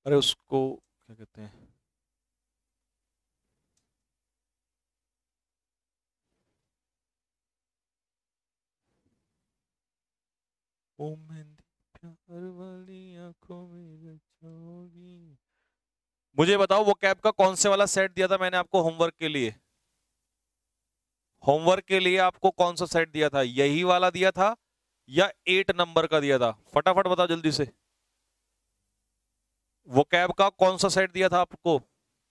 अरे उसको क्या कहते हैं, ओ मेहंदी प्यार वाली आंखों में रचाओगी। मुझे बताओ वो कैब का कौन से वाला सेट दिया था मैंने आपको होमवर्क के लिए? होमवर्क के लिए आपको कौन सा सेट दिया था? यही वाला दिया था या 8 नंबर का दिया था? फटाफट बताओ जल्दी से। वो कैब का कौन सा सेट दिया था आपको?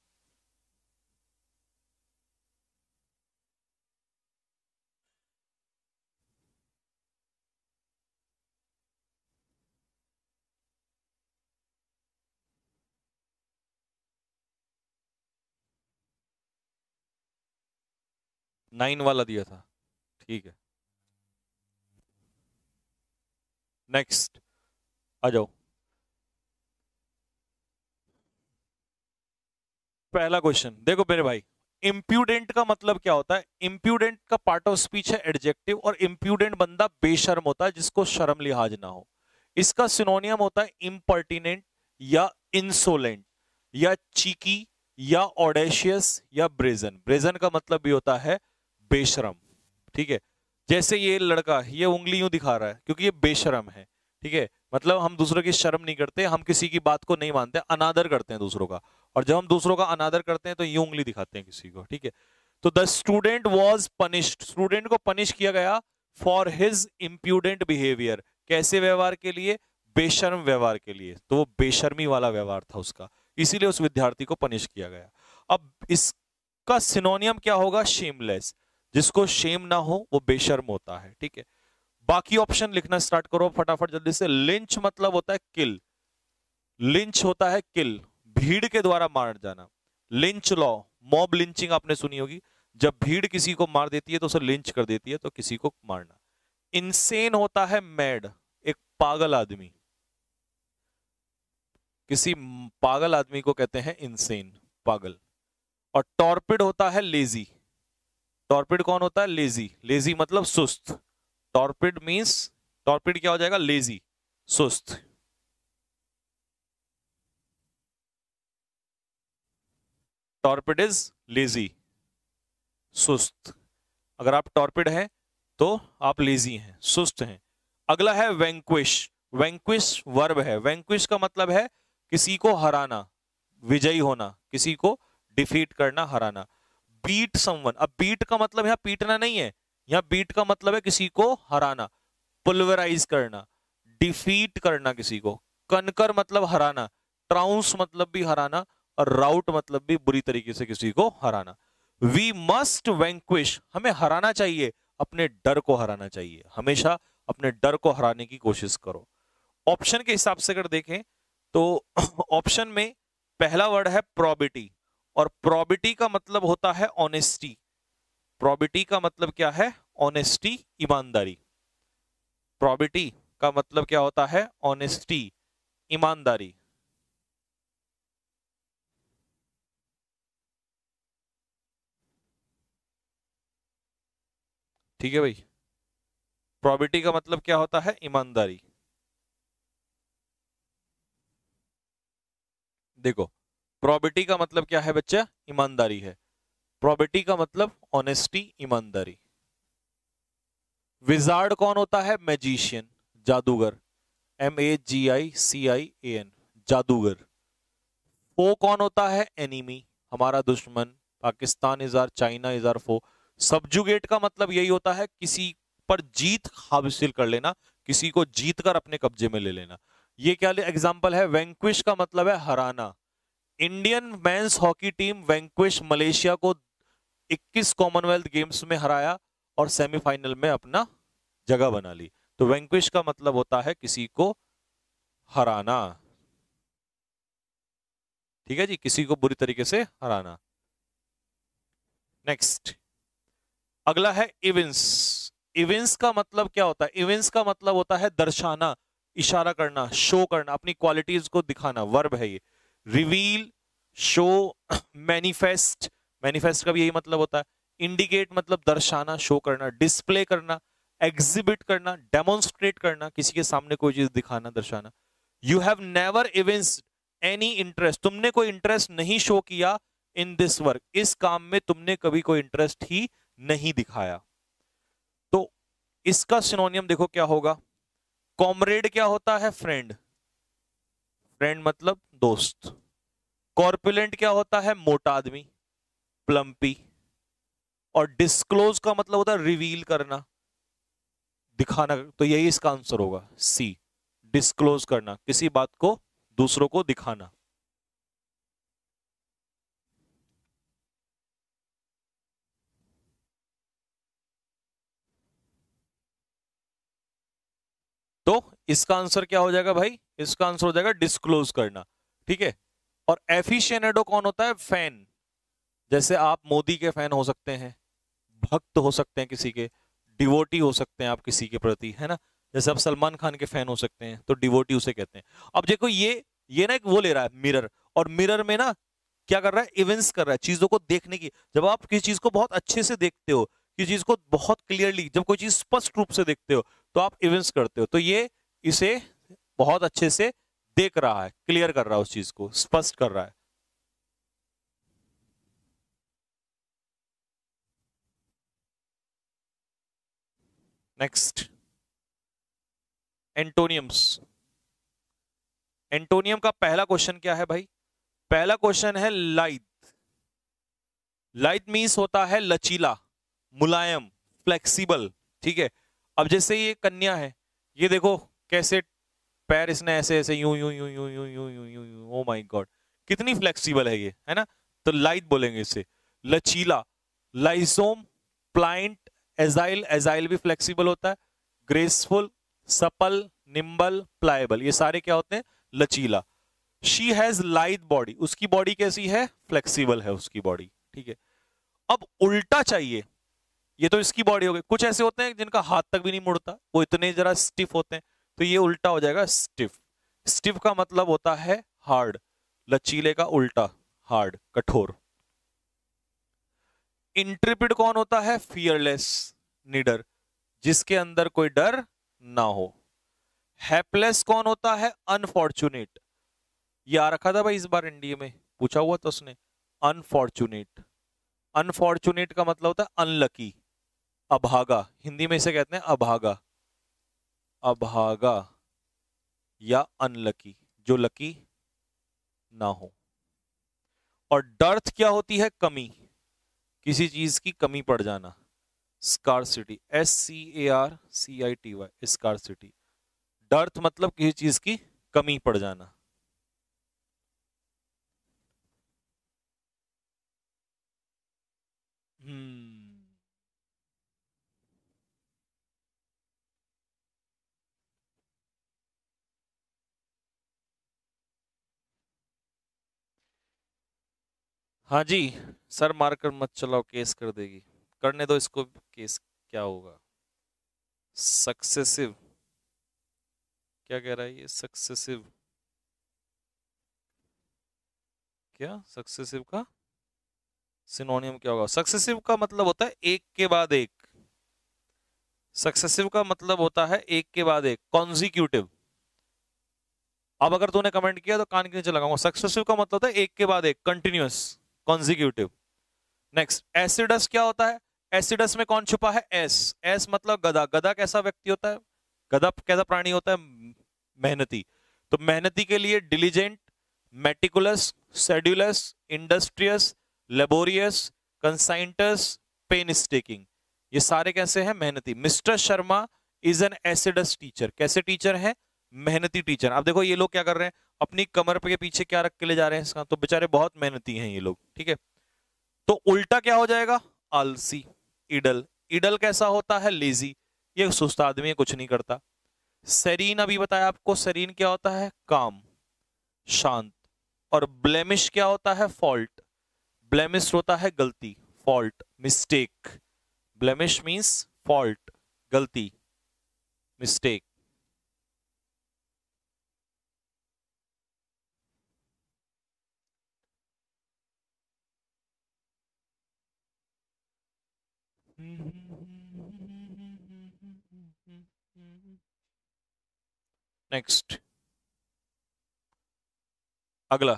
नाइन वाला दिया था, ठीक है। नेक्स्ट आ जाओ। पहला क्वेश्चन देखो मेरे भाई, इम्प्यूडेंट का मतलब क्या होता है? इम्प्यूडेंट का पार्ट ऑफ स्पीच है एडजेक्टिव, और इम्प्यूडेंट बंदा बेशर्म होता है जिसको शर्म लिहाज ना हो। इसका सिनोनियम होता है इम्पर्टिनेंट या इंसोलेंट या चीकी या ऑडेशियस या ब्रेजन। ब्रेजन का मतलब भी होता है बेशरम, ठीक है। जैसे ये लड़का ये उंगली यूं दिखा रहा है क्योंकि ये बेशरम है, ठीक है। मतलब हम दूसरों की शर्म नहीं करते, हम किसी की बात को नहीं मानते, अनादर करते हैं दूसरों का। और जब हम दूसरों का अनादर करते हैं तो यूं उंगली दिखाते हैं किसी को, ठीक है। तो the student was punished, student को पनिश किया गया फॉर हिज इम्प्यूडेंट बिहेवियर। कैसे व्यवहार के लिए? बेशर्म व्यवहार के लिए। तो वो बेशर्मी वाला व्यवहार था उसका, इसीलिए उस विद्यार्थी को पनिश किया गया। अब इसका सिनोनियम क्या होगा? शेमलेस। जिसको शेम ना हो वो बेशर्म होता है, ठीक है। बाकी ऑप्शन लिखना स्टार्ट करो फटाफट जल्दी से। लिंच मतलब होता है किल, लिंच होता है किल, भीड़ के द्वारा मार जाना। लिंच लॉ, मॉब लिंचिंग आपने सुनी होगी, जब भीड़ किसी को मार देती है तो उसे लिंच कर देती है, तो किसी को मारना। इंसेन होता है मैड, एक पागल आदमी। किसी पागल आदमी को कहते हैं इंसेन, पागल। और टॉर्पिड होता है लेजी। टॉर्पिड कौन होता है? लेजी। लेजी मतलब सुस्त। टॉर्पिड मींस, टॉर्पिड क्या हो जाएगा? लेजी, सुस्त। टॉर्पिड इज लेजी, सुस्त। अगर आप टॉर्पिड हैं तो आप लेजी हैं, सुस्त हैं। अगला है वैंक्विश। वैंक्विश वर्ब है। वैंक्विश का मतलब है किसी को हराना, विजयी होना, किसी को डिफीट करना, हराना। बीट समवन, अब बीट का मतलब यहां पीटना नहीं है, यहां बीट का मतलब है किसी को हराना, पुल्वराइज करना, डिफीट करना किसी को। कनकर मतलब हराना, ट्राउंस मतलब भी हराना, और राउट मतलब भी बुरी तरीके से किसी को हराना। वी मस्ट वैंक्विश, हमें हराना चाहिए, अपने डर को हराना चाहिए। हमेशा अपने डर को हराने की कोशिश करो। ऑप्शन के हिसाब से अगर देखें तो ऑप्शन में पहला वर्ड है प्रोबिटी, और प्रोबिटी का मतलब होता है ऑनेस्टी। प्रोबिटी का मतलब क्या है? ऑनेस्टी, ईमानदारी। प्रोबिटी का मतलब क्या होता है? ऑनेस्टी, ईमानदारी। ठीक है भाई, प्रोबिटी का मतलब क्या होता है? ईमानदारी। देखो, प्रोबिटी का मतलब क्या है बच्चा? ईमानदारी है। प्रोबिटी का मतलब ऑनेस्टी, ईमानदारी। विजार्ड कौन होता है? मैजिशियन, जादूगर। MAGICIAN, जादूगर। फो कौन होता है? एनिमी, हमारा दुश्मन। Pakistan is our, China is our foe. Subjugate का मतलब यही होता है किसी पर जीत हासिल कर लेना, किसी को जीत कर अपने कब्जे में ले लेना। ये क्या एग्जांपल है? वैंक्विश का मतलब है हराना। Indian men's hockey team vanquish Malaysia को 21 कॉमनवेल्थ गेम्स में हराया और सेमीफाइनल में अपना जगह बना ली। तो वैंक्विश का मतलब होता है किसी को हराना, ठीक है जी, किसी को बुरी तरीके से हराना। नेक्स्ट, अगला है इविंस। इविंस का मतलब क्या होता है? इविंस का मतलब होता है दर्शाना, इशारा करना, शो करना, अपनी क्वालिटीज को दिखाना, वर्ब है ये। रिवील, शो, मैनिफेस्ट, मैनिफेस्ट का भी यही मतलब होता है। इंडिकेट मतलब दर्शाना, शो करना, डिस्प्ले करना, एग्जिबिट करना, डेमोन्स्ट्रेट करना, किसी के सामने कोई चीज दिखाना, दर्शाना। You have never evinced, any interest, तुमने कोई इंटरेस्ट नहीं शो किया इन दिस वर्क, इस काम में तुमने कभी कोई इंटरेस्ट ही नहीं दिखाया। तो इसका सिनोनियम देखो क्या होगा। कॉमरेड क्या होता है? फ्रेंड, फ्रेंड मतलब दोस्त। कॉर्पुलेंट क्या होता है? मोटा आदमी, प्लम्पी। और डिस्क्लोज का मतलब होता है रिवील करना, दिखाना। तो यही इसका आंसर होगा, सी, डिस्क्लोज करना, किसी बात को दूसरों को दिखाना। तो इसका आंसर क्या हो जाएगा भाई? इसका आंसर हो जाएगा डिस्क्लोज करना, ठीक है। और एफिशिएनेडो कौन होता है? फैन। जैसे आप मोदी के फैन हो सकते हैं, भक्त हो सकते हैं किसी के, डिवोटी हो सकते हैं आप किसी के प्रति, है ना। जैसे आप सलमान खान के फैन हो सकते हैं, तो डिवोटी उसे कहते हैं। अब देखो ये ना एक वो ले रहा है मिरर, और मिरर में ना क्या कर रहा है? इवेंट्स कर रहा है, चीजों को देखने की। जब आप किसी चीज को बहुत अच्छे से देखते हो, किसी चीज को बहुत क्लियरली, जब कोई चीज स्पष्ट रूप से देखते हो, तो आप इवेंट्स करते हो। तो ये इसे बहुत अच्छे से देख रहा है, क्लियर कर रहा है, उस चीज को स्पष्ट कर रहा है। नेक्स्ट, एंटोनियम्स। एंटोनियम का पहला क्वेश्चन क्या है भाई? पहला क्वेश्चन है लाइट। लाइट मीन्स होता है लचीला, मुलायम, फ्लेक्सिबल, ठीक है। अब जैसे ये कन्या है, ये देखो कैसे पैर इसने ऐसे ऐसे यूं यूं यूं यूं यूं यूं यूं यूं यूं, ओ माय गॉड, कितनी फ्लेक्सिबल है ये, है ना। तो लाइट बोलेंगे इसे। लचीला, लाइसोम, प्लाइंट, एजाइल, एजाइल भी फ्लेक्सिबल होता है। ग्रेसफुल, सपल, निम्बल, प्लाएबल, ये सारे क्या होते हैं? लचीला। शी हैज लाइट बॉडी, उसकी बॉडी कैसी है? फ्लेक्सिबल है उसकी बॉडी, ठीक है। अब उल्टा चाहिए, ये तो इसकी बॉडी हो गई। कुछ ऐसे होते हैं जिनका हाथ तक भी नहीं मुड़ता, वो इतने जरा स्टिफ होते हैं, तो ये उल्टा हो जाएगा, स्टिफ। स्टिफ का मतलब होता है हार्ड, लचीले का उल्टा हार्ड, कठोर। इंट्रिपिड कौन होता है? फियरलेस, निडर, जिसके अंदर कोई डर ना हो। हैपलेस कौन होता है? अनफॉर्चुनेट, ये आ रखा था भाई इस बार एनडीए में, पूछा हुआ था उसने। अनफॉर्चुनेट, अनफॉर्चुनेट का मतलब होता है अनलकी, अभागा, हिंदी में इसे कहते हैं अभागा, अभागा या अनलकी, जो लकी ना हो। और डर्थ क्या होती है? कमी, किसी चीज की कमी पड़ जाना। Scarcity, SCARCITY, scarcity. डर्थ मतलब किसी चीज की कमी पड़ जाना। हम्म। हाँ जी, सर मारकर मत चलाओ, केस कर देगी। करने दो इसको केस, क्या होगा? सक्सेसिव, क्या कह रहा है ये? सक्सेसिव, क्या सक्सेसिव का सिनोनियम क्या होगा? सक्सेसिव का मतलब होता है एक के बाद एक। सक्सेसिव का मतलब होता है एक के बाद एक, कॉन्जिक्यूटिव। अब अगर तूने कमेंट किया तो कान के नीचे लगाऊंगा। सक्सेसिव का मतलब होता है एक के बाद एक, कंटिन्यूअस, कॉन्जिक्यूटिव। नेक्स्ट, एसिडस क्या होता है? एसिडस में कौन छुपा है? एस। एस मतलब गधा। गधा कैसा व्यक्ति होता है? गधा कैसा प्राणी होता है? मेहनती। तो मेहनती के लिए diligent, meticulous, sedulous, industrious, laborious, conscientious, painstaking, ये सारे कैसे हैं? मेहनती। Mister Sharma is an assiduous teacher, कैसे टीचर है? मेहनती टीचर। अब देखो ये लोग क्या कर रहे हैं, अपनी कमर के पीछे क्या रख के ले जा रहे हैं इसका, तो बेचारे बहुत मेहनती हैं ये लोग, ठीक है। तो उल्टा क्या हो जाएगा? आलसी, इडल। इडल कैसा होता है? लेजी, ये सुस्त आदमी है, कुछ नहीं करता। सेरीन अभी बताया आपको, सेरीन क्या होता है? काम, शांत। और ब्लेमिश क्या होता है? फॉल्ट। ब्लेमिश होता है गलती, fault, mistake. Blemish means fault, गलती, मिस्टेक। नेक्स्ट, अगला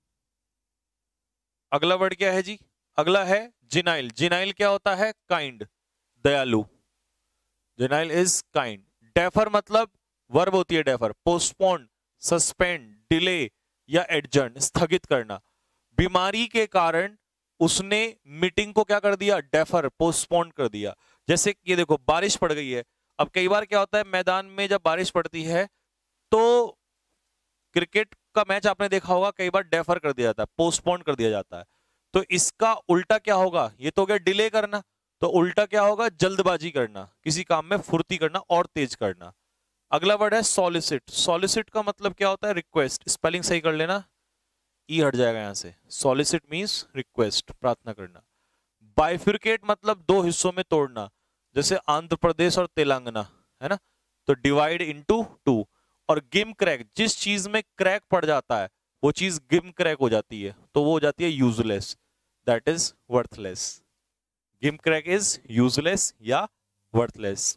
अगला वर्ड क्या है जी? अगला है जिनाइल। जिनाइल क्या होता है? काइंड, दयालु। Genial is kind. डेफर मतलब वर्ब होती है डेफर, पोस्टपोन, सस्पेंड, डिले या एडजर्न, स्थगित करना। बीमारी के कारण उसने मीटिंग को क्या कर दिया? डेफर, पोस्टपोन कर दिया। जैसे ये देखो बारिश पड़ गई है। अब कई बार क्या होता है मैदान में जब बारिश पड़ती है तो क्रिकेट का मैच आपने देखा होगा कई बार डेफर कर दिया जाता है, पोस्टपोन कर दिया जाता है। तो इसका उल्टा क्या होगा? ये तो हो गया डिले करना, तो उल्टा क्या होगा? जल्दबाजी करना, किसी काम में फुर्ती करना और तेज करना। अगला वर्ड है सॉलिसिट। सॉलिसिट का मतलब क्या होता है? रिक्वेस्ट। स्पेलिंग सही कर लेना, ई हट जाएगा यहां से। सॉलिसिट मींस रिक्वेस्ट, प्रार्थना करना। बाइफिरकेट मतलब दो हिस्सों में तोड़ना, जैसे आंध्र प्रदेश और तेलंगाना, है ना? तो डिवाइड इनटू टू। और गिम क्रैक, जिस चीज में क्रैक पड़ जाता है वो चीज गिम क्रैक हो जाती है, तो वो हो जाती है useless, that is worthless. Gimcrack is useless या वर्थलेस।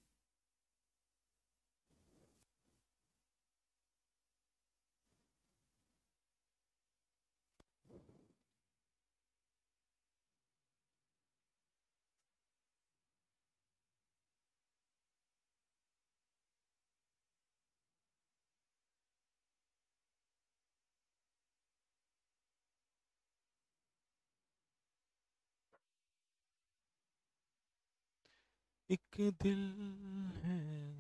एक दिल है।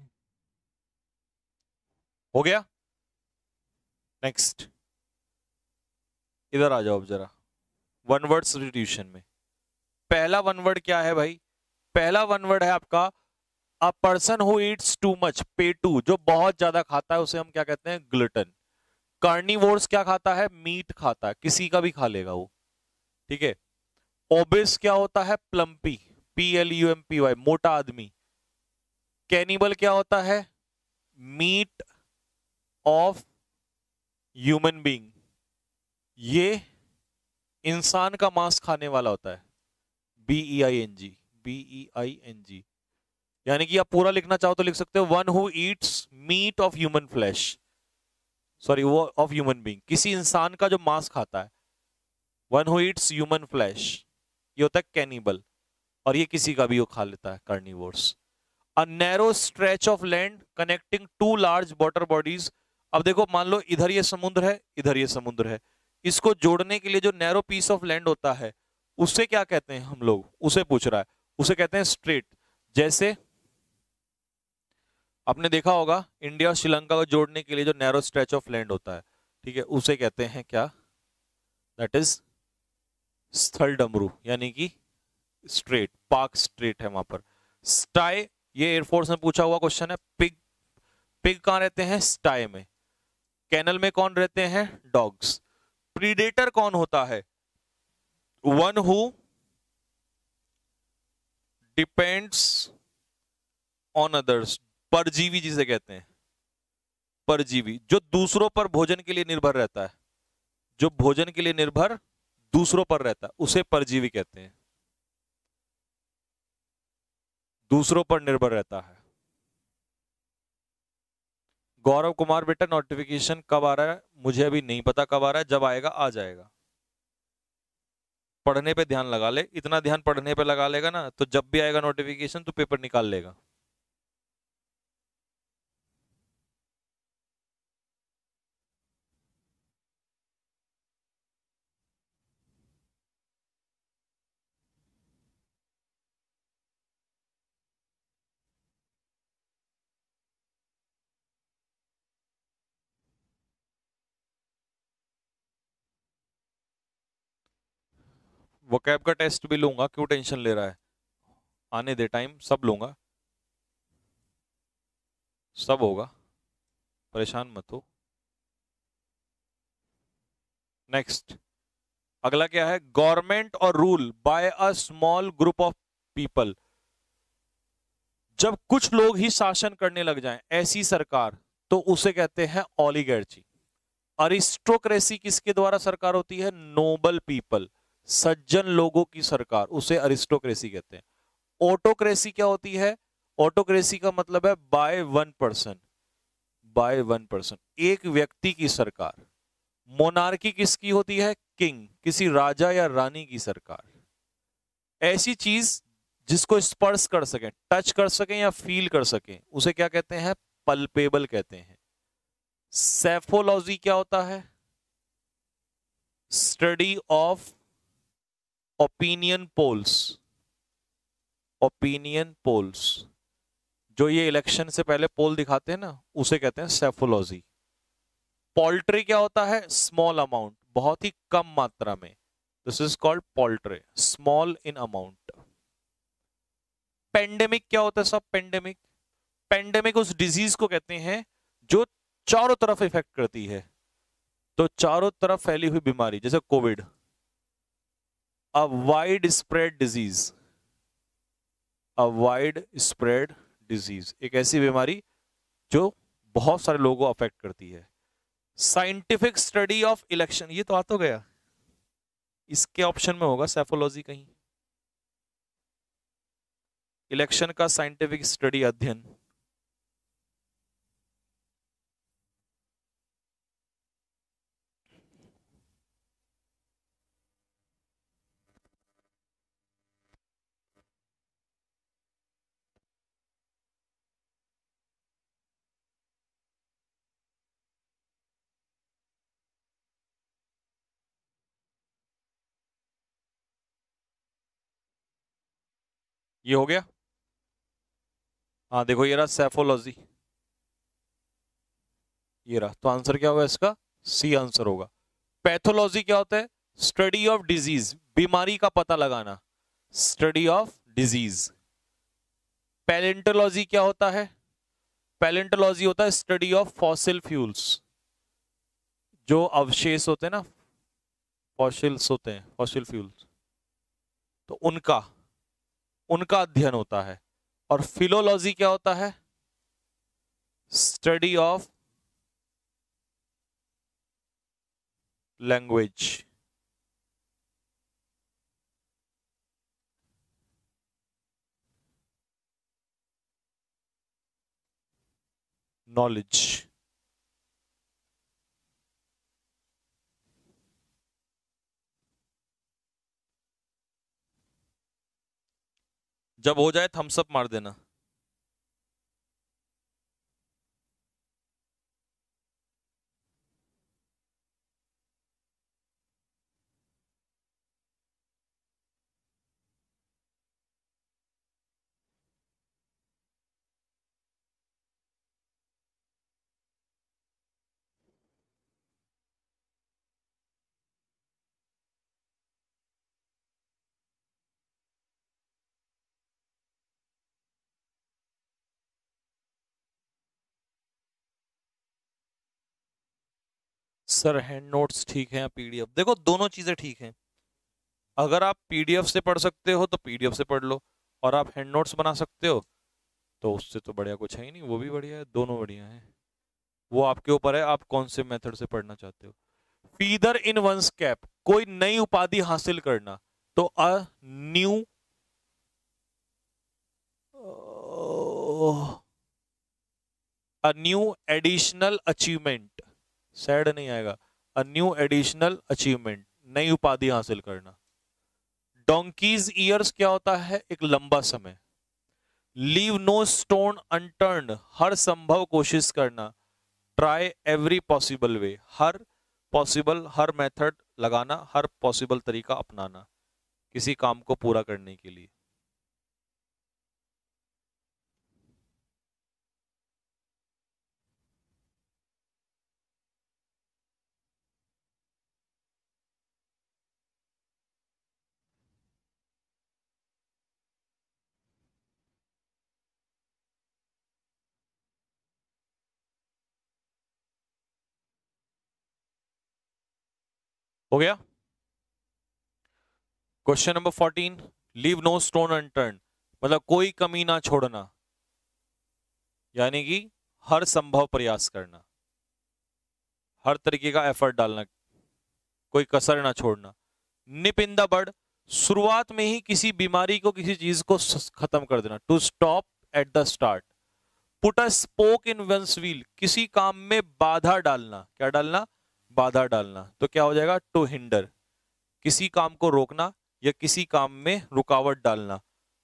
हो गया? नेक्स्ट, इधर आ जाओ अब जरा वन वर्ड सब्स्टिट्यूशन में। पहला वन वर्ड क्या है भाई? पहला वन वर्ड है आपका a person who eats too much, पेटू, जो बहुत ज्यादा खाता है उसे हम क्या कहते हैं? ग्लटन। कार्निवोर्स क्या खाता है? मीट खाता है, किसी का भी खा लेगा वो, ठीक है। ओबिस क्या होता है? प्लम्पी, PLUMPY, मोटा आदमी। कैनिबल क्या होता है? मीट ऑफ ह्यूमन बीइंग, ये इंसान का मांस खाने वाला होता है। BEING, BEING। यानी कि आप पूरा लिखना चाहो तो लिख सकते हो one who eats meat of human flesh, sorry वो ऑफ ह्यूमन बीइंग, किसी इंसान का जो मांस खाता है। One who eats human flesh, ये होता है कैनिबल। और ये किसी का भी वो खा लेता है, carnivores. A narrow stretch of land connecting two large water bodies. अब देखो मान लो इधर ये समुद्र है, इधर ये समुद्र है, इसको जोड़ने के लिए जो नैरो पीस ऑफ लैंड होता है उससे क्या कहते हैं हम लोग? उसे पूछ रहा है, उसे कहते हैं स्ट्रेट। जैसे आपने देखा होगा इंडिया और श्रीलंका को जोड़ने के लिए जो नैरो स्ट्रेच ऑफ लैंड होता है, ठीक है, उसे कहते हैं क्या? दैट इज स्थल डमरू, यानी कि स्ट्रेट, पाक स्ट्रेट है वहां पर। स्टाई, ये एयरफोर्स में पूछा हुआ क्वेश्चन है। पिग, पिग कहां रहते हैं? स्टाई में। कैनल में कौन रहते हैं? डॉग्स। प्रीडेटर कौन होता है? One who depends on others, परजीवी जिसे कहते हैं। परजीवी जो दूसरों पर भोजन के लिए निर्भर रहता है, जो भोजन के लिए निर्भर दूसरों पर रहता है उसे परजीवी कहते हैं, दूसरों पर निर्भर रहता है। गौरव कुमार बेटा नोटिफिकेशन कब आ रहा है? मुझे अभी नहीं पता कब आ रहा है, जब आएगा आ जाएगा। पढ़ने पे ध्यान लगा ले, इतना ध्यान पढ़ने पे लगा लेगा ना तो जब भी आएगा नोटिफिकेशन तो पेपर निकाल लेगा। वोकैब का टेस्ट भी लूंगा, क्यों टेंशन ले रहा है? आने दे टाइम, सब लूंगा, सब होगा, परेशान मत हो। नेक्स्ट, अगला क्या है? गवर्नमेंट और rule by a small group of people. जब कुछ लोग ही शासन करने लग जाएं, ऐसी सरकार, तो उसे कहते हैं ओलिगार्ची। अरिस्टोक्रेसी किसके द्वारा सरकार होती है? नोबल पीपल, सज्जन लोगों की सरकार, उसे अरिस्टोक्रेसी कहते हैं। ऑटोक्रेसी क्या होती है? ऑटोक्रेसी का मतलब है by one person, by one person, एक व्यक्ति की सरकार। मोनार्की किसकी होती है? किंग, किसी राजा या रानी की सरकार। ऐसी चीज जिसको स्पर्श कर सकें, टच कर सकें या फील कर सकें, उसे क्या कहते हैं? पल्पेबल कहते हैं। सेफोलॉजी क्या होता है? Study of opinion polls. Opinion polls, जो ये इलेक्शन से पहले पोल दिखाते हैं ना, उसे कहते हैं सेफोलॉजी। पोल्ट्री क्या होता है? स्मॉल अमाउंट, बहुत ही कम मात्रा में। This is called poultry, small in amount. Pandemic क्या होता है सब? पेंडेमिक, पेंडेमिक उस डिजीज को कहते हैं जो चारों तरफ इफेक्ट करती है। तो चारों तरफ फैली हुई बीमारी, जैसे Covid, a widespread disease. A widespread disease, एक ऐसी बीमारी जो बहुत सारे लोगों को अफेक्ट करती है। साइंटिफिक स्टडी ऑफ इलेक्शन, ये तो आ तो गया, इसके ऑप्शन में होगा सेफोलॉजी कहीं। इलेक्शन का साइंटिफिक स्टडी, अध्ययन। ये हो गया। हाँ देखो, ये रहा सेफोलॉजी, ये रहा। तो आंसर क्या होगा इसका? सी आंसर होगा। पैथोलॉजी क्या होता है? स्टडी ऑफ डिजीज, बीमारी का पता लगाना, स्टडी ऑफ डिजीज। पैलेंटोलॉजी क्या होता है? पैलेंटोलॉजी होता है स्टडी ऑफ फॉसिल फ्यूल्स, जो अवशेष होते हैं ना, फॉसिल्स होते हैं, फॉसिल फ्यूल्स, तो उनका उनका अध्ययन होता है। और फिलोलॉजी क्या होता है? Study of language. नॉलेज। जब हो जाए थम्स अप मार देना। सर हैंड नोट्स ठीक है या पीडीएफ? देखो दोनों चीजें ठीक हैं। अगर आप पीडीएफ से पढ़ सकते हो तो पीडीएफ से पढ़ लो, और आप हैंड नोट्स बना सकते हो तो उससे तो बढ़िया कुछ है ही नहीं, वो भी बढ़िया है, दोनों बढ़िया है। वो आपके ऊपर है, आप कौन से मेथड से पढ़ना चाहते हो। फीदर इन वंस कैप, कोई नई उपाधि हासिल करना, तो a new additional achievement, sad नहीं आएगा, अ न्यू एडिशनल अचीवमेंट, नई उपाधि हासिल करना। डोंकीज ईयर्स क्या होता है? एक लंबा समय। लीव नो स्टोन अनटर्न, हर संभव कोशिश करना। ट्राई एवरी पॉसिबल वे, हर पॉसिबल, हर मेथड लगाना, हर पॉसिबल तरीका अपनाना किसी काम को पूरा करने के लिए। हो गया। Question number 14, leave no stone unturned, मतलब कोई कमी ना छोड़ना, यानी कि हर संभव प्रयास करना, हर तरीके का एफर्ट डालना, कोई कसर ना छोड़ना। निप इन द बड, शुरुआत में ही किसी बीमारी को, किसी चीज को खत्म कर देना। To stop at the start. Put a spoke in one's wheel, किसी काम में बाधा डालना, क्या डालना? बाधा डालना, तो क्या हो जाएगा? टू हिंडर, किसी काम को रोकना या किसी काम में रुकावट डालना।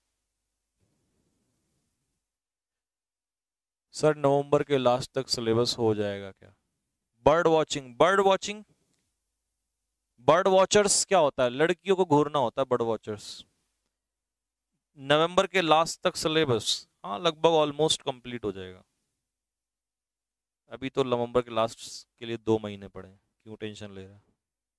सर नवंबर के लास्ट तक सिलेबस हो जाएगा क्या? Bird watching, bird watching, bird watchers क्या होता है? लड़कियों को घूरना होता है बर्ड वॉचर्स। नवंबर के लास्ट तक सिलेबस, हाँ लगभग ऑलमोस्ट कंप्लीट हो जाएगा। अभी तो नवंबर के लास्ट के लिए 2 महीने पड़े हैं, क्यों टेंशन ले रहा है?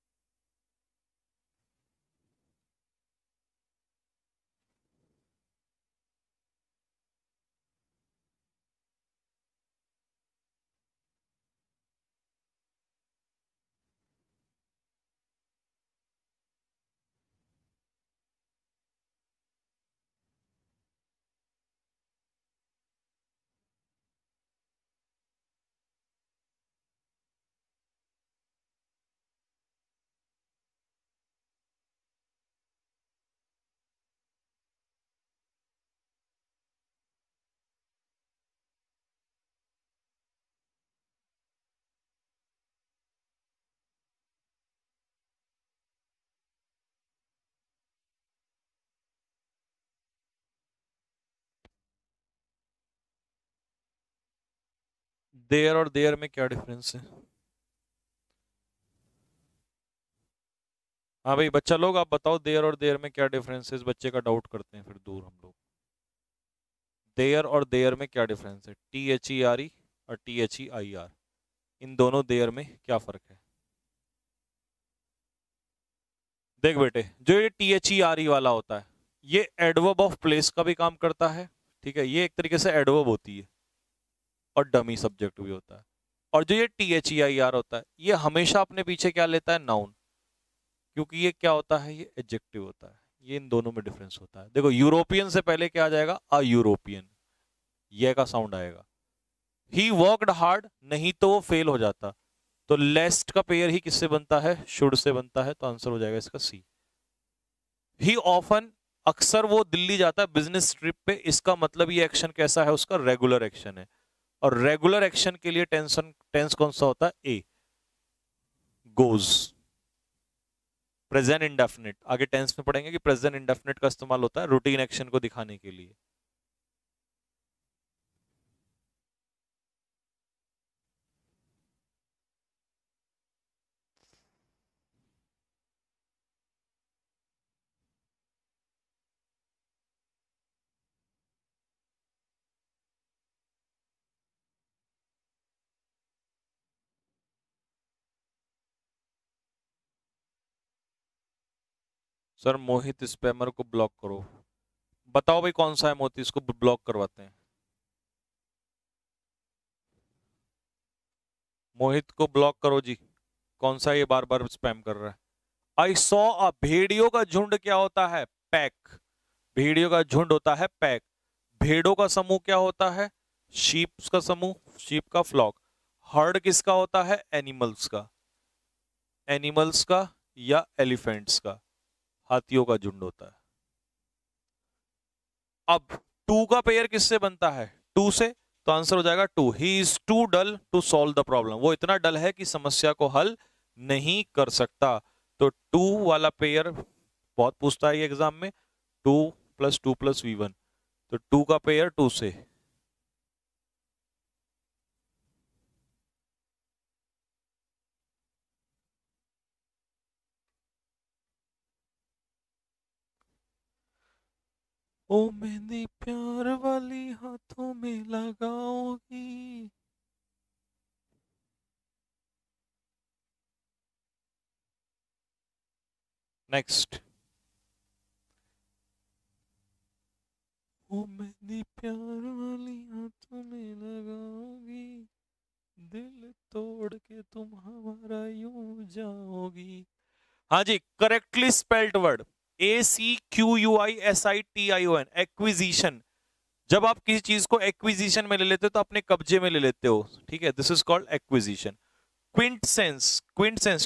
देयर और देयर में क्या डिफरेंस है? हाँ भाई बच्चा लोग आप बताओ, देयर और देयर में क्या डिफरेंस है? इस बच्चे का डाउट करते हैं फिर दूर हम लोग। देयर और देयर में क्या डिफरेंस है? THERE और THEIR, इन दोनों देयर में क्या फर्क है? देख बेटे, जो ये THERE वाला होता है, ये एडवर्ब ऑफ प्लेस का भी काम करता है, ठीक है, ये एक तरीके से एडवर्ब होती है और डमी सब्जेक्ट भी होता है। और जो ये THEIR होता है, ये हमेशा अपने पीछे क्या लेता है? नाउन, क्योंकि ये क्या होता है? ये एडजेक्टिव होता है। ये इन दोनों में डिफरेंस होता है। देखो यूरोपियन से पहले क्या आ जाएगा? अ यूरोपियन, ये का साउंड आएगा। ही वर्कड हार्ड, नहीं तो वो फेल हो जाता। तो लेस्ट का पेयर ही किससे बनता है? शुड से बनता है, तो आंसर हो जाएगा इसका सी। ही ऑफन, अक्सर वो दिल्ली जाता है बिजनेस ट्रिप पे, इसका मतलब ये एक्शन कैसा है उसका? रेगुलर एक्शन है। और रेगुलर एक्शन के लिए टेंस कौन सा होता है? A, goes. प्रेजेंट इंडेफिनिट, आगे टेंस में पढ़ेंगे कि प्रेजेंट इंडेफिनिट का इस्तेमाल होता है रूटीन एक्शन को दिखाने के लिए। सर मोहित स्पैमर को ब्लॉक करो। बताओ भाई कौन सा है मोहित, इसको ब्लॉक करवाते हैं। मोहित को ब्लॉक करो जी। कौन सा ये बार बार स्पैम कर रहा है? आई सॉ अ, भेड़ियों का झुंड क्या होता है? पैक। भेड़ियों का झुंड होता है पैक। भेड़ों का समूह क्या होता है? शीप्स का समूह, शीप का फ्लॉक। हर्ड किसका होता है? एनिमल्स का। एनिमल्स का या एलिफेंट्स का, हाथियों का झुंड होता है। अब टू का पेयर किससे बनता है? टू से, तो आंसर हो जाएगा too. He is too dull to solve the problem, वो इतना डल है कि समस्या को हल नहीं कर सकता। तो टू वाला पेयर बहुत पूछता है ये एग्जाम में, 2 + 2 + V1, तो टू का पेयर टू से। ओ मेहंदी प्यार वाली हाथों में लगाओगी। नेक्स्ट। ओ मेहंदी प्यार वाली हाथों में लगाओगी, दिल तोड़ के तुम हमारा यूं जाओगी। हाँ जी, correctly spelled word, ACQUISITION, acquisition. जब आप किसी चीज को एक्विजिशन में ले लेते हो तो अपने कब्जे में ले लेते हो, ठीक है, this is called acquisition. Quintessence, quintessence,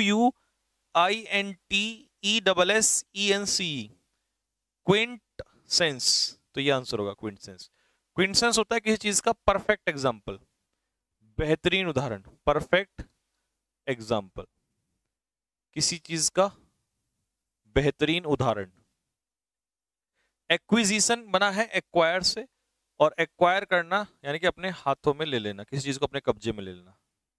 QUINTESSENCE, quintessence, तो ये आंसर होगा क्विंटसेंस। क्विंटसेंस होता है किसी चीज का परफेक्ट एग्जाम्पल, बेहतरीन उदाहरण, परफेक्ट एग्जाम्पल, किसी चीज का बेहतरीन उदाहरण। एक्विजिशन बना है एक्वायर से, और एक्वायर करना यानी कि अपने हाथों में ले लेना, किसी चीज को अपने कब्जे में ले लेना।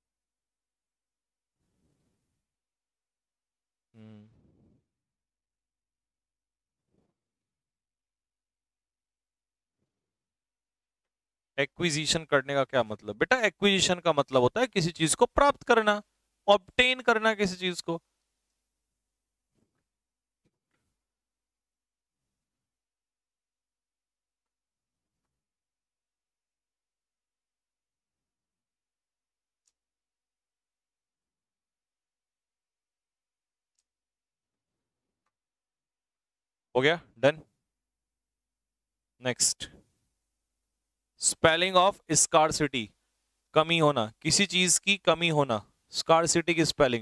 एक्विजिशन करने का क्या मतलब बेटा? एक्विजिशन का मतलब होता है किसी चीज को प्राप्त करना, ऑब्टेन करना किसी चीज को। हो गया, done. Next, spelling of scarcity, कमी होना, किसी चीज की कमी होना। स्कार्सिटी की स्पेलिंग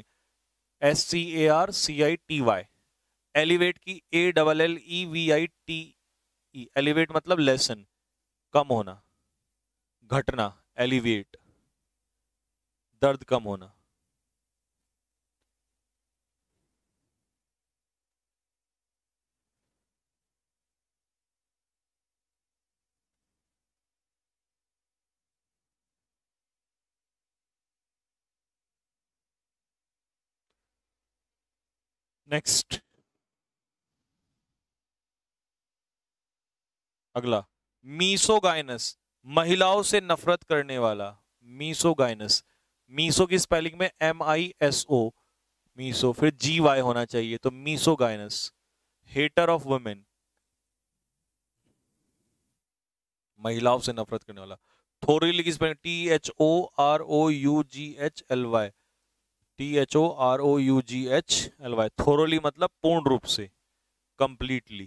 SCARCITY। एलिवेट की ALLEVITE। एलिवेट मतलब लेसन, कम होना, घटना, एलिवेट, दर्द कम होना। नेक्स्ट, अगला, मीसोगाइनस, महिलाओं से नफरत करने वाला। मीसोगाइनस, मीसो की स्पेलिंग में MISO, मीसो, फिर GY होना चाहिए, तो मीसोगाइनस, हेटर ऑफ वुमेन, महिलाओं से नफरत करने वाला। थोरिली की स्पेलिंग THOROUGHLY, THOROUGHLY। थोरोली मतलब पूर्ण रूप से, कंप्लीटली,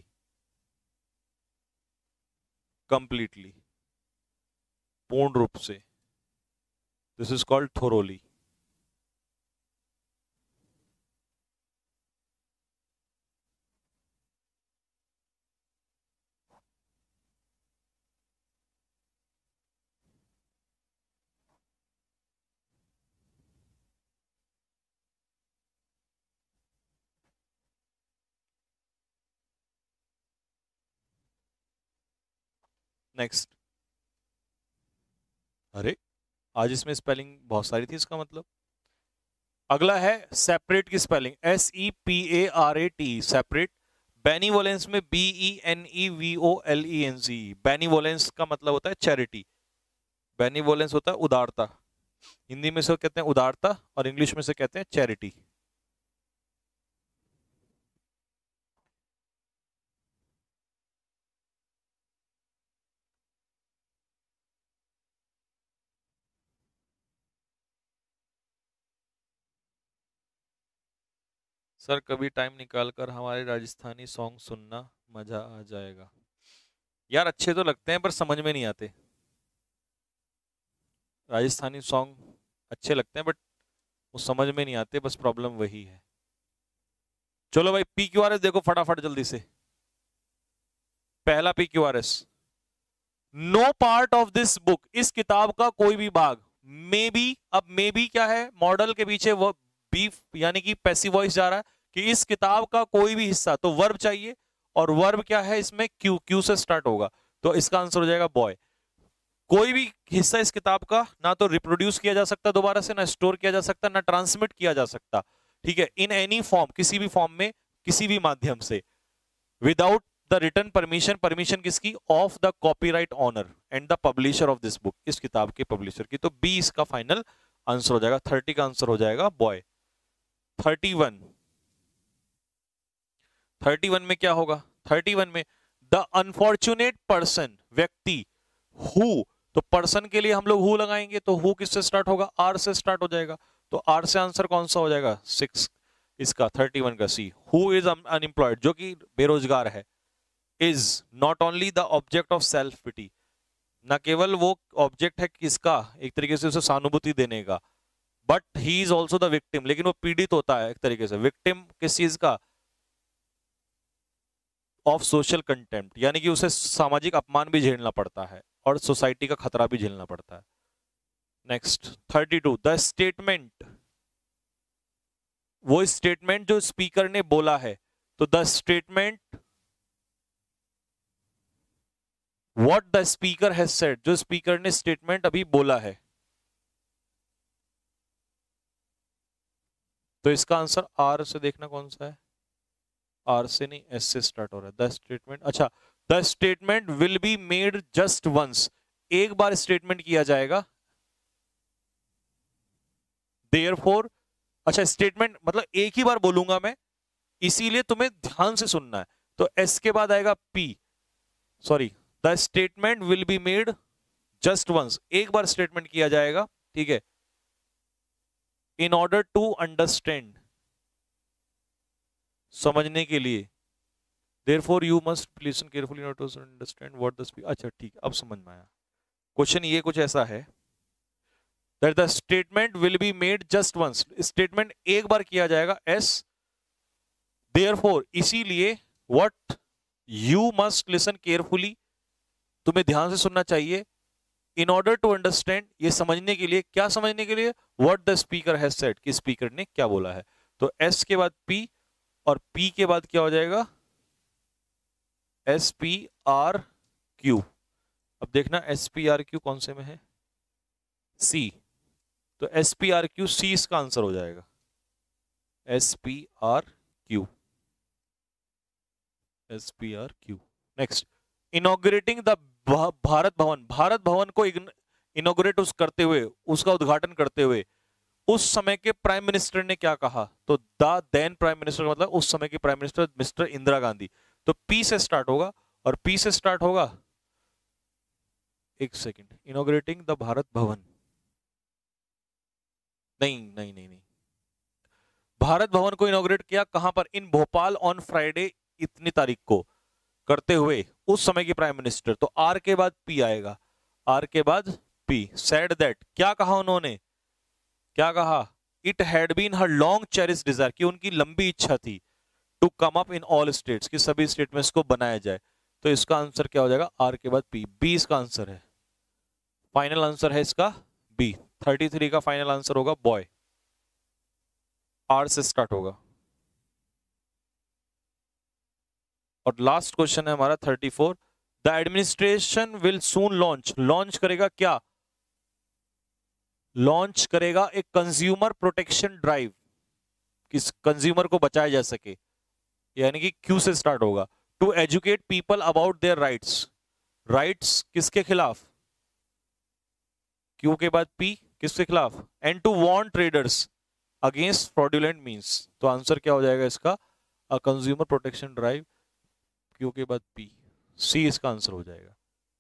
कंप्लीटली, पूर्ण रूप से, this is called thoroughly. Next, अरे आज इसमें स्पेलिंग बहुत सारी थी, इसका मतलब। अगला है सेपरेट की स्पेलिंग SEPARAT, सेपरेट। बेनीवोलेंस में BENEVOLENCE, बेनीवोलेंस का मतलब होता है चैरिटी, बेनीवोलेंस होता है उदारता। हिंदी में से कहते हैं उदारता और इंग्लिश में से कहते हैं चैरिटी। सर कभी टाइम निकाल कर हमारे राजस्थानी सॉन्ग सुनना, मजा आ जाएगा। यार अच्छे तो लगते हैं पर समझ में नहीं आते। राजस्थानी सॉन्ग अच्छे लगते हैं बट वो समझ में नहीं आते, बस प्रॉब्लम वही है। चलो भाई PQRS देखो फटाफट जल्दी से। पहला PQRS, no part of this book, इस किताब का कोई भी भाग, मे बी। अब मे बी क्या है? मॉडल के पीछे वो बी यानी कि पैसिव वॉइस जा रहा है कि इस किताब का कोई भी हिस्सा, तो वर्ब चाहिए, और वर्ब क्या है इसमें? क्यू, क्यू से स्टार्ट होगा, तो इसका आंसर हो जाएगा बॉय। कोई भी हिस्सा इस किताब का ना तो रिप्रोड्यूस किया जा सकता दोबारा से, ना स्टोर किया जा सकता, ना ट्रांसमिट किया जा सकता, ठीक है, इन एनी फॉर्म, किसी भी फॉर्म में, किसी भी माध्यम से, without the return permission, permission किसकी? Of the copyright owner and the publisher of this book, इस किताब के पब्लिशर की। तो बी इसका फाइनल आंसर हो जाएगा। 30 का आंसर हो जाएगा बॉय। 31, 31 में क्या होगा? 31 में द अनफॉर्चुनेट पर्सन, व्यक्ति, हु, तो पर्सन के लिए हम लोग हु लगाएंगे, तो हु किससे स्टार्ट होगा? आर से स्टार्ट हो जाएगा, तो आर से आंसर कौन सा हो जाएगा? 6 इसका, 31 का सी। हु इज अनएम्प्लॉयड, जो कि बेरोजगार है, is not only the object of self pity, न केवल वो ऑब्जेक्ट है किसका? एक तरीके से उसे सहानुभूति देने का, but he is also the victim, लेकिन वो पीड़ित होता है एक तरीके से। विक्टिम किस चीज का? ऑफ सोशल कंटेम्प्ट, यानी कि उसे सामाजिक अपमान भी झेलना पड़ता है और सोसाइटी का खतरा भी झेलना पड़ता है। नेक्स्ट 32, द स्टेटमेंट, वो स्टेटमेंट जो स्पीकर ने बोला है, तो the statement what the speaker has said, जो स्पीकर ने स्टेटमेंट अभी बोला है। तो इसका आंसर आर से देखना कौन सा है, आर से नहीं, एस से स्टार्ट हो रहा है। द स्टेटमेंट, अच्छा, the statement will be made just once, एक बार स्टेटमेंट किया जाएगा। देयरफॉर, अच्छा स्टेटमेंट मतलब एक ही बार बोलूंगा मैं, इसीलिए तुम्हें ध्यान से सुनना है। तो एस के बाद आएगा P, sorry, the statement will be made just once, एक बार स्टेटमेंट किया जाएगा, ठीक है। इन ऑर्डर टू अंडरस्टैंड, समझने के लिए। Therefore you must listen carefully in order to understand what the speaker, अच्छा ठीक है, अब समझ में आया। क्वेश्चन ये कुछ ऐसा है, that the statement will be made just once, statement एक बार किया जाएगा, एस, therefore इसीलिए what you must listen carefully, तुम्हें ध्यान से सुनना चाहिए, in order to understand, ये समझने के लिए, क्या समझने के लिए, what the speaker has said, कि स्पीकर ने क्या बोला है। तो एस के बाद पी, और पी के बाद क्या हो जाएगा, एस पी आर क्यू। अब देखना एस पी आर क्यू कौन से में है, सी, तो S P R Q C इसका आंसर हो जाएगा, S P R Q, S P R Q. Next, inaugurating the Bharat Bhavan, Bharat भवन को इनॉग्रेट करते हुए, उसका उद्घाटन करते हुए उस समय के प्राइम मिनिस्टर ने क्या कहा, तो द देन प्राइम मिनिस्टर का मतलब उस समय की prime minister mister Indira Gandhi. तो पी से स्टार्ट होगा, और पी से स्टार्ट होगा, एक सेकेंड, इनॉग्रेटिंग द भारत भवन, नहीं नहीं नहीं नहीं, भारत भवन को इनॉग्रेट किया कहां पर, इन भोपाल ऑन फ्राइडे इतनी तारीख को, करते हुए उस समय के प्राइम मिनिस्टर। तो आर के बाद पी आएगा, आर के बाद पी, सेड दैट, क्या कहा उन्होंने, क्या कहा, it had been her long cherish desire, कि उनकी लंबी इच्छा थी, to come up in all states, कि सभी स्टेट में इसको बनाया जाए। तो इसका आंसर क्या हो जाएगा, आर के बाद पी, बी इसका आंसर है, फाइनल आंसर है इसका बी। 33 का फाइनल आंसर होगा बॉय, आर से स्टार्ट होगा। और लास्ट क्वेश्चन है हमारा 34, the administration will soon launch, launch करेगा क्या, लॉन्च करेगा एक कंज्यूमर प्रोटेक्शन ड्राइव, किस कंज्यूमर को बचाया जा सके, यानी कि क्यू से स्टार्ट होगा, to educate people about their rights, rights किसके खिलाफ, क्यू के बाद पी, किसके खिलाफ, and to warn traders against fraudulent means. तो आंसर क्या हो जाएगा इसका, a consumer protection drive, Q के बाद पी, सी इसका आंसर हो जाएगा।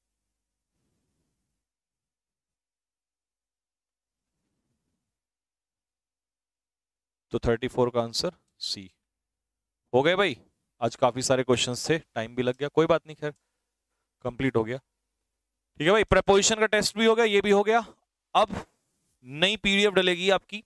तो 34 का आंसर सी हो गए भाई। आज काफी सारे क्वेश्चंस थे, टाइम भी लग गया, कोई बात नहीं, खैर कंप्लीट हो गया। ठीक है भाई, प्रेपोजिशन का टेस्ट भी हो गया, ये भी हो गया। अब नई पीडीएफ डलेगी आपकी,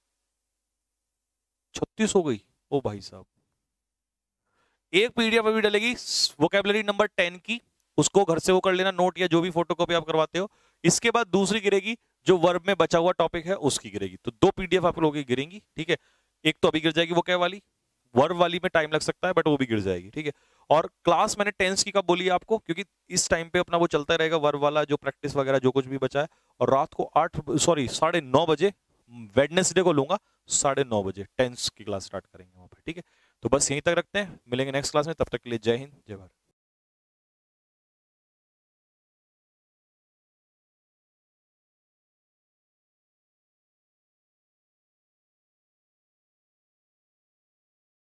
36 हो गई, ओ भाई साहब। एक पीडीएफ अभी डलेगी वोकैबुलरी नंबर 10 की, उसको घर से वो कर लेना नोट, या जो भी फोटोकॉपी आप करवाते हो। इसके बाद दूसरी गिरेगी जो वर्ब में बचा हुआ टॉपिक है उसकी गिरेगी। तो 2 पीडीएफ आप लोगों की गिरेंगी, ठीक है। एक तो अभी गिर जाएगी वो क्या वाली, वर्ब वाली में टाइम लग सकता है बट वो भी गिर जाएगी, ठीक है। और क्लास मैंने टेंस की कब बोली है आपको, क्योंकि इस टाइम पे अपना वो चलता रहेगा वर्ब वाला जो प्रैक्टिस वगैरह जो कुछ भी बचा है। और रात को 9:30 बजे वेडनेसडे को लूंगा, 9:30 बजे टेंस की क्लास स्टार्ट करेंगे वहां पर, ठीक है। तो बस यहीं तक रखते हैं, मिलेंगे नेक्स्ट क्लास में, तब तक के लिए जय हिंद जय भारत।